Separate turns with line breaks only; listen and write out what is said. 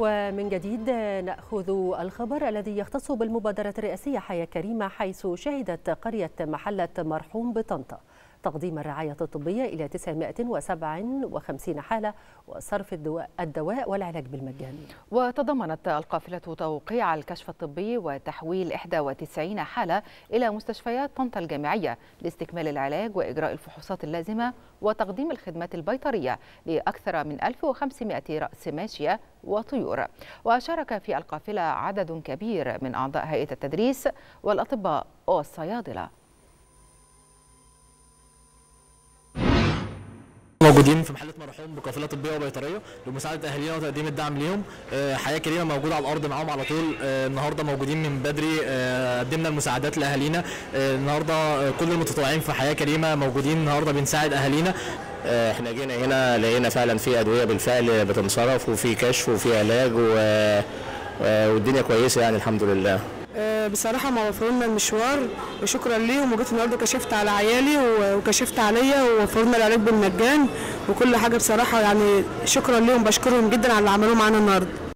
ومن جديد نأخذ الخبر الذي يختص بالمبادرة الرئاسية حياة كريمة، حيث شهدت قرية محلة مرحوم بطنطا تقديم الرعاية الطبية إلى 957 حالة وصرف الدواء والعلاج بالمجان.
وتضمنت القافلة توقيع الكشف الطبي وتحويل 91 حالة إلى مستشفيات طنطا الجامعية لاستكمال العلاج وإجراء الفحوصات اللازمة وتقديم الخدمات البيطرية لأكثر من 1500 رأس ماشية وطيور. وشارك في القافلة عدد كبير من أعضاء هيئة التدريس والأطباء والصيادلة.
موجودين في محلة مرحوم بقافلة طبية وبيطرية لمساعدة أهالينا وتقديم الدعم ليهم. حياة كريمة موجودة على الأرض معاهم على طول. النهاردة موجودين من بدري، قدمنا المساعدات لأهالينا. النهاردة كل المتطوعين في حياة كريمة موجودين النهاردة بنساعد أهالينا.
احنا جينا هنا لقينا فعلا في أدوية بالفعل بتنصرف وفي كشف وفي علاج والدنيا كويسة يعني الحمد لله.
بصراحة ما وفروا لنا المشوار وشكرا ليهم، وجيت النهارده كشفت على عيالي وكشفت عليا ووفروا لنا العلاج بالمجان وكل حاجة. بصراحة يعني شكرا ليهم، بشكرهم جدا على اللي عملوه معانا النهارده.